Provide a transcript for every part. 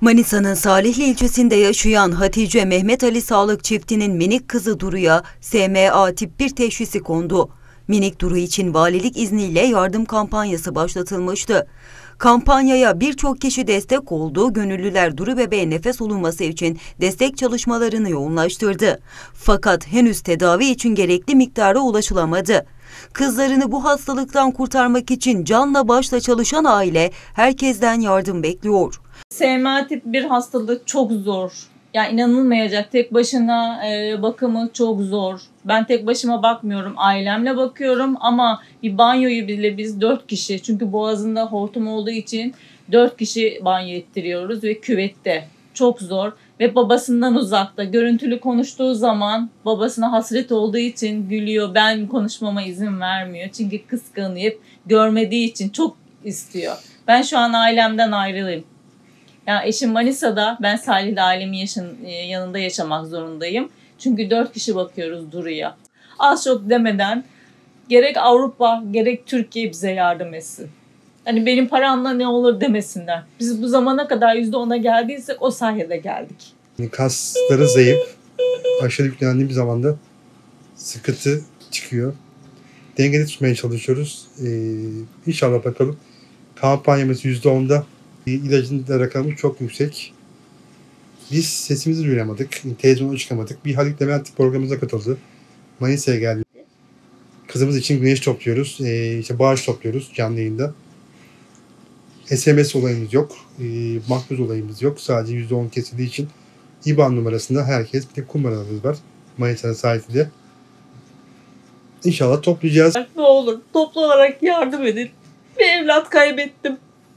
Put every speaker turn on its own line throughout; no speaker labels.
Manisa'nın Salihli ilçesinde yaşayan Hatice Mehmet Ali Sağlık çiftinin minik kızı Duru'ya SMA tip 1 teşhisi kondu. Minik Duru için valilik izniyle yardım kampanyası başlatılmıştı. Kampanyaya birçok kişi destek oldu, gönüllüler Duru bebeğe nefes alınması için destek çalışmalarını yoğunlaştırdı. Fakat henüz tedavi için gerekli miktara ulaşılamadı. Kızlarını bu hastalıktan kurtarmak için canla başla çalışan aile herkesten yardım bekliyor.
SMA tip 1 hastalığı çok zor. Yani inanılmayacak. Tek başına bakımı çok zor. Ben tek başıma bakmıyorum. Ailemle bakıyorum ama bir banyoyu bile biz 4 kişi. Çünkü boğazında hortum olduğu için 4 kişi banyo ettiriyoruz ve küvette. Çok zor ve babasından uzakta. Görüntülü konuştuğu zaman babasına hasret olduğu için gülüyor. Ben konuşmama izin vermiyor. Çünkü kıskanıyor. Görmediği için çok istiyor. Ben şu an ailemden ayrılayım. Yani eşim Manisa'da, ben Salih'de ailemin yanında yaşamak zorundayım. Çünkü 4 kişi bakıyoruz Duru'ya. Az çok demeden gerek Avrupa gerek Türkiye bize yardım etsin. Hani benim paramla ne olur demesinler. Biz bu zamana kadar %10'a geldiysek o sayede geldik.
Kasları zayıf, aşırı yüklendiğim bir zamanda sıkıntı çıkıyor. Dengede tutmaya çalışıyoruz. İnşallah bakalım. Kampanyamız %10'da. İlacın da rakamı çok yüksek. Biz sesimizi duyuramadık. Televizyona çıkamadık. Bir Halit Levent programımıza katıldı. Manisa'ya geldi. Kızımız için güneş topluyoruz. İşte bağış topluyoruz canlı yayında. SMS olayımız yok. Makbuz olayımız yok. Sadece %10 kesildiği için İBAN numarasında herkes, bir de kumbaramız var. Manisa'nın sahilinde. İnşallah toplayacağız.
Ne olur toplu olarak yardım edin. Bir evlat kaybettim.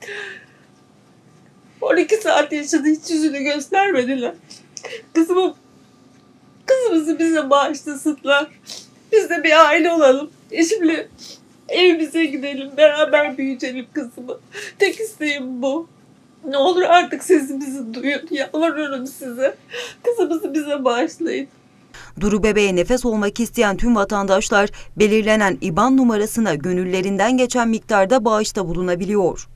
12 saat yaşadı, hiç yüzünü göstermediler. Kızımızı bize bağışlasınlar. Biz de bir aile olalım. Eşimle evimize gidelim, beraber büyütelim kızımı. Tek isteğim bu. Ne olur artık sesimizi duyun. Yalvarıyorum size. Kızımızı bize bağışlayın.
Duru bebeğe nefes olmak isteyen tüm vatandaşlar belirlenen İBAN numarasına gönüllerinden geçen miktarda bağışta bulunabiliyor.